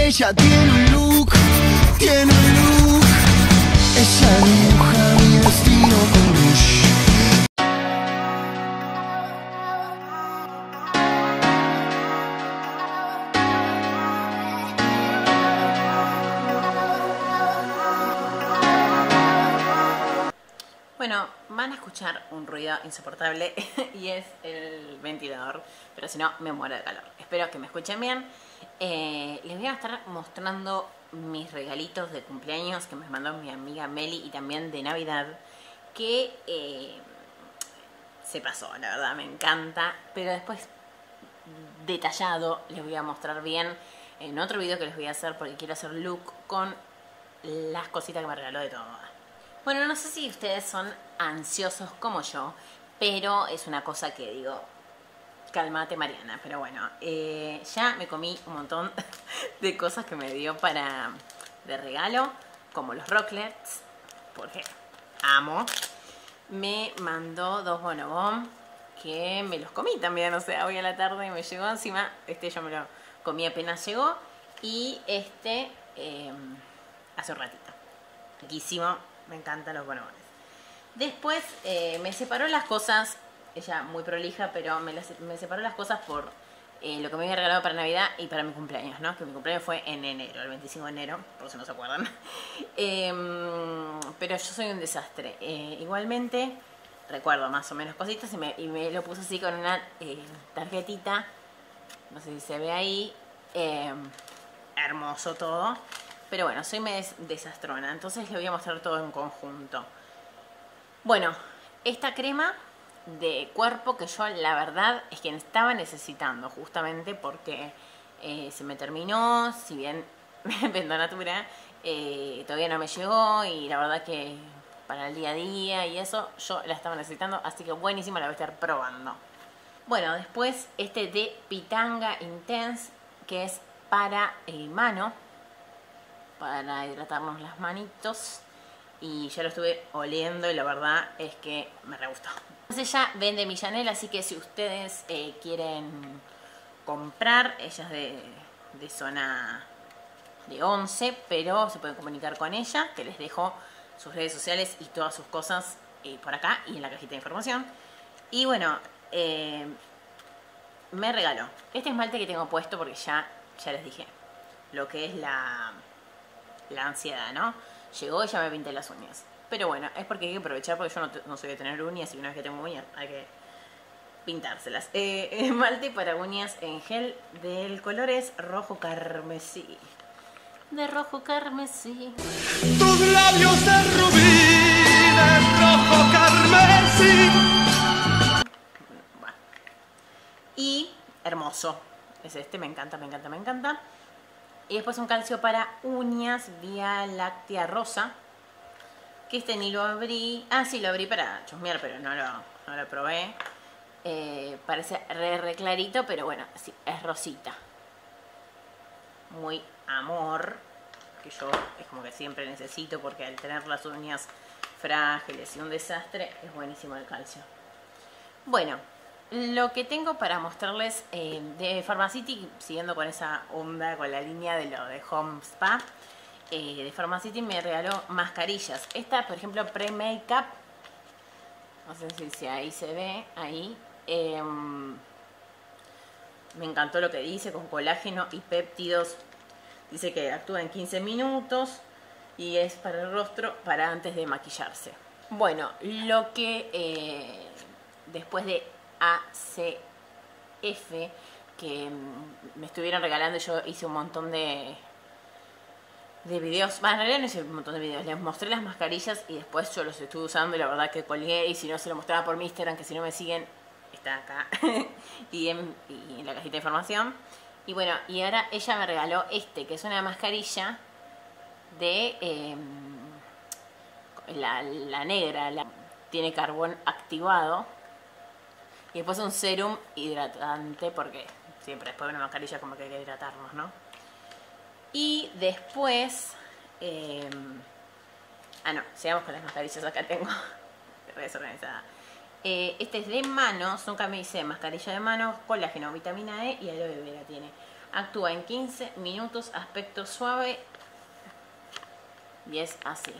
Ella tiene un look, tiene un look. Ella dibuja mi destino con rouge. Bueno, van a escuchar un ruido insoportable y es el ventilador, pero si no me muero de calor. Espero que me escuchen bien. Les voy a estar mostrando mis regalitos de cumpleaños que me mandó mi amiga Meli y también de Navidad, que se pasó, la verdad, me encanta, pero después detallado les voy a mostrar bien en otro video que les voy a hacer porque quiero hacer look con las cositas que me regaló de todo. Bueno, no sé si ustedes son ansiosos como yo, pero es una cosa que digo, cálmate Mariana, pero bueno, ya me comí un montón de cosas que me dio de regalo, como los rocklets, porque amo. Me mandó 2 bonobón, que me los comí también, o sea, hoy a la tarde me llegó encima, yo me lo comí apenas llegó, y hace un ratito, riquísimo. Me encantan los bonobones. Después me separó las cosas, ella muy prolija, pero me separó las cosas por lo que me había regalado para Navidad y para mi cumpleaños, ¿no? Que mi cumpleaños fue en enero, el 25 de enero, por si no se acuerdan. Pero yo soy un desastre. Igualmente, recuerdo más o menos cositas y me lo puse así con una tarjetita, no sé si se ve ahí, hermoso todo. Pero bueno, soy desastrona, entonces les voy a mostrar todo en conjunto. Bueno, esta crema de cuerpo que yo la verdad es que estaba necesitando justamente porque se me terminó, si bien vendo Natura, todavía no me llegó y la verdad que para el día a día y eso yo la estaba necesitando, así que buenísima, la voy a estar probando. Bueno, después de Pitanga Intense, que es para mano, para hidratarnos las manitos, y ya lo estuve oliendo y la verdad es que me re gustó. Ella vende Millanel, así que si ustedes quieren comprar, ella es de zona de 11, pero se pueden comunicar con ella, que les dejo sus redes sociales y todas sus cosas por acá y en la cajita de información. Y bueno, me regaló este esmalte que tengo puesto porque ya les dije lo que es la ansiedad, ¿no? Llegó y ya me pinté las uñas. Pero bueno, es porque hay que aprovechar porque yo no soy de tener uñas y una vez que tengo uñas hay que pintárselas. Esmalte para uñas en gel del color es rojo carmesí. De rojo carmesí. Tus labios de rubí, de rojo carmesí. Bueno. Y hermoso. Es me encanta, me encanta, me encanta. Y después un calcio para uñas Vía Láctea Rosa. Que ni lo abrí. Ah, sí, lo abrí para chusmear, pero no lo probé. Parece re clarito, pero bueno, sí, es rosita. Muy amor. Que yo es como que siempre necesito porque al tener las uñas frágiles y un desastre, es buenísimo el calcio. Bueno, lo que tengo para mostrarles de Pharmacity, siguiendo con esa onda, con la línea de lo de Home Spa, de Pharmacity me regaló mascarillas. Esta, por ejemplo, pre-makeup, no sé si ahí se ve, ahí. Me encantó lo que dice, con colágeno y péptidos. Dice que actúa en 15 minutos y es para el rostro, para antes de maquillarse. Bueno, lo que después de ACF, que me estuvieron regalando, yo hice un montón de videos, bueno, en realidad no hice un montón de videos, les mostré las mascarillas y después yo los estuve usando y la verdad que colgué, y si no se lo mostraba por mi Instagram, que si no me siguen, está acá, y en la cajita de información. Y bueno, y ahora ella me regaló que es una mascarilla de la negra, tiene carbón activado. Y después un serum hidratante, porque siempre después de una mascarilla como que hay que hidratarnos, ¿no? Y después... no, sigamos con las mascarillas, acá tengo. Re desorganizada. Este es de manos, nunca me hice mascarilla de manos, colágeno, vitamina E y aloe vera tiene. Actúa en 15 minutos, aspecto suave. Y es así.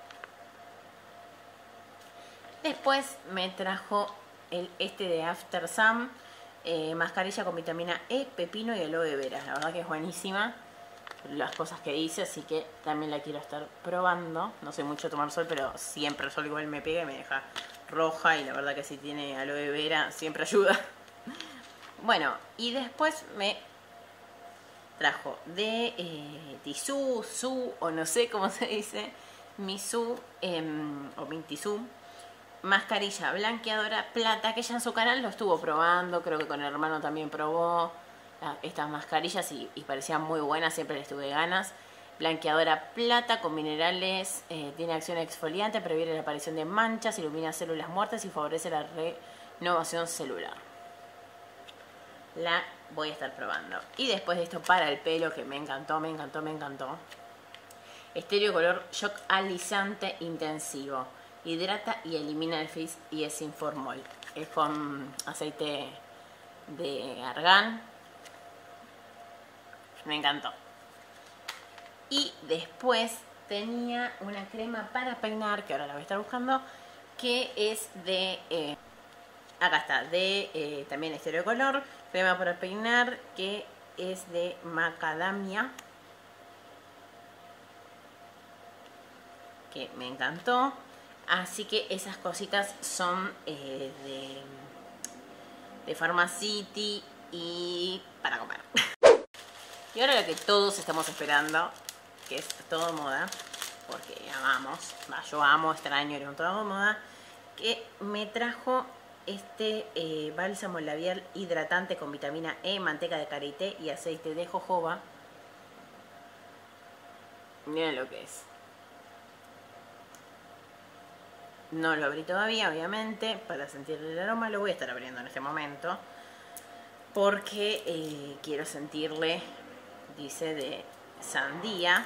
Después me trajo este de After Sun. Mascarilla con vitamina E, pepino y aloe vera. La verdad que es buenísima las cosas que dice, así que también la quiero estar probando. No soy mucho de tomar sol, pero siempre el sol igual me pega y me deja roja, y la verdad que si tiene aloe vera siempre ayuda. Bueno, y después me trajo de Tissú, Su, o no sé cómo se dice, Misú, o Mintisú, mascarilla blanqueadora plata, que ella en su canal lo estuvo probando, creo que con el hermano también probó estas mascarillas y parecían muy buenas, siempre les tuve ganas. Blanqueadora plata con minerales, tiene acción exfoliante, previene la aparición de manchas, ilumina células muertas y favorece la renovación celular. La voy a estar probando. Y después de esto, para el pelo, que me encantó, me encantó, me encantó. Estéreo color shock alisante intensivo. Hidrata y elimina el frizz y es sin formol. Es con aceite de argán. Me encantó. Y después tenía una crema para peinar, que ahora la voy a estar buscando, que es de... acá está, de también estéreo color. Crema para peinar, que es de macadamia. Que me encantó. Así que esas cositas son de Pharmacity y para comer. Y ahora lo que todos estamos esperando, que es todo moda, porque amamos, yo amo, extraño ir con todo moda, que me trajo este bálsamo labial hidratante con vitamina E, manteca de karité y aceite de jojoba. Miren lo que es. No lo abrí todavía, obviamente, para sentir el aroma. Lo voy a estar abriendo en este momento, porque quiero sentirle. Dice de sandía.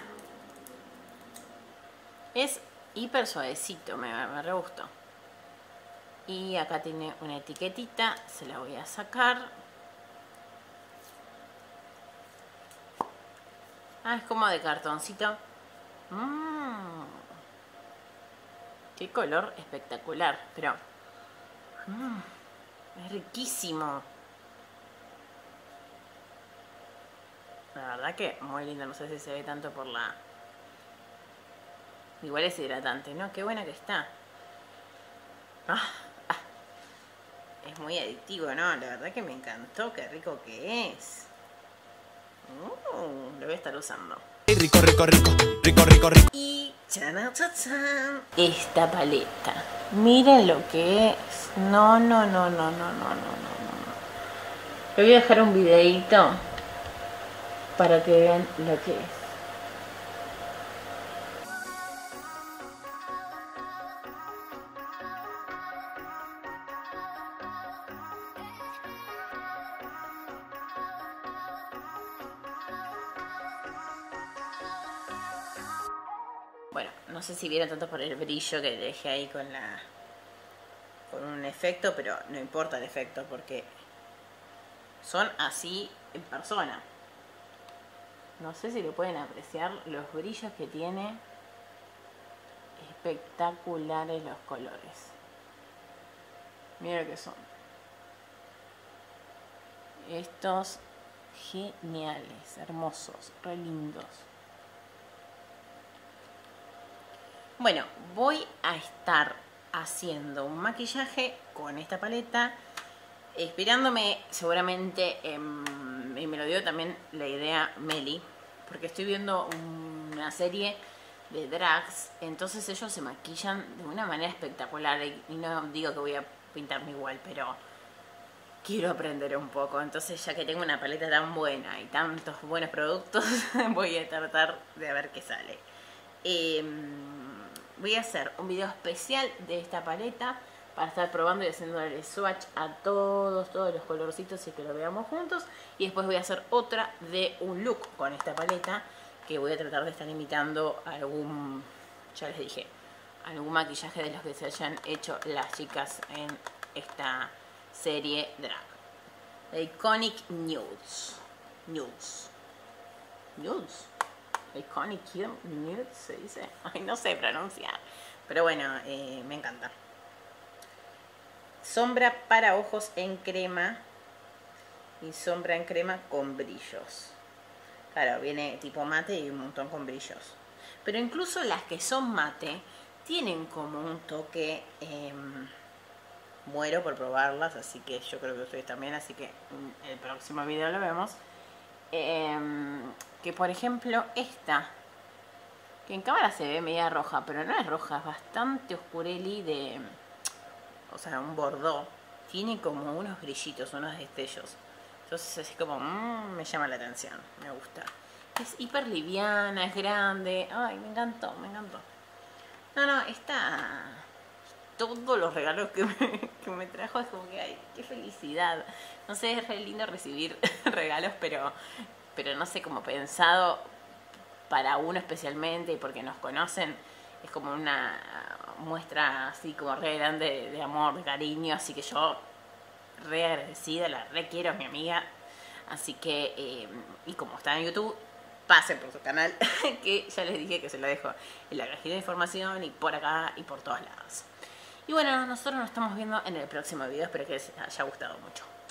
Es hiper suavecito, me re gustó. Y acá tiene una etiquetita, se la voy a sacar. Ah, es como de cartoncito. Qué color espectacular, pero es riquísimo. La verdad que muy lindo, no sé si se ve tanto por la... Igual es hidratante, ¿no? Qué buena que está. Es muy adictivo, ¿no? La verdad que me encantó, qué rico que es. Lo voy a estar usando. Rico, rico, rico, rico, rico, rico. Y ¡chanachachán! Esta paleta. Miren lo que es. No. Le voy a dejar un videito para que vean lo que es. Bueno, no sé si vieron tanto por el brillo que le dejé ahí con un efecto, pero no importa el efecto porque son así en persona. No sé si lo pueden apreciar los brillos que tiene. Espectaculares los colores. Mira lo que son. Estos geniales, hermosos, re lindos. Bueno, voy a estar haciendo un maquillaje con esta paleta, inspirándome seguramente, y me lo dio también la idea Meli, porque estoy viendo una serie de drags, entonces ellos se maquillan de una manera espectacular, y no digo que voy a pintarme igual, pero quiero aprender un poco. Entonces, ya que tengo una paleta tan buena y tantos buenos productos, voy a tratar de ver qué sale. Voy a hacer un video especial de esta paleta para estar probando y haciéndole swatch a todos los colorcitos y que lo veamos juntos. Y después voy a hacer otra de un look con esta paleta, que voy a tratar de estar imitando algún, ya les dije, algún maquillaje de los que se hayan hecho las chicas en esta serie drag, The Iconic Nudes. Nudes. Nudes. Iconic Nudes se dice. Ay, no sé pronunciar. Pero bueno, me encanta. Sombra para ojos en crema. Y sombra en crema con brillos. Claro, viene tipo mate y un montón con brillos. Pero incluso las que son mate tienen como un toque... muero por probarlas, así que yo creo que ustedes también, así que en el próximo video lo vemos. Que por ejemplo esta, que en cámara se ve media roja, pero no es roja, es bastante oscureli de... O sea, un bordó. Tiene como unos brillitos, unos destellos. Entonces así como, me llama la atención, me gusta. Es hiper liviana, es grande. Ay, me encantó, me encantó. No, esta... Todos los regalos que me trajo es como que, ay, qué felicidad. No sé, es re lindo recibir regalos, pero no sé, como pensado para uno especialmente y porque nos conocen, es como una muestra así como re grande de amor, de cariño, así que yo re agradecida, la re quiero, es mi amiga, así que, y como está en YouTube, pasen por su canal, que ya les dije que se lo dejo en la cajita de información y por acá y por todos lados. Y bueno, nosotros nos estamos viendo en el próximo video, espero que les haya gustado mucho.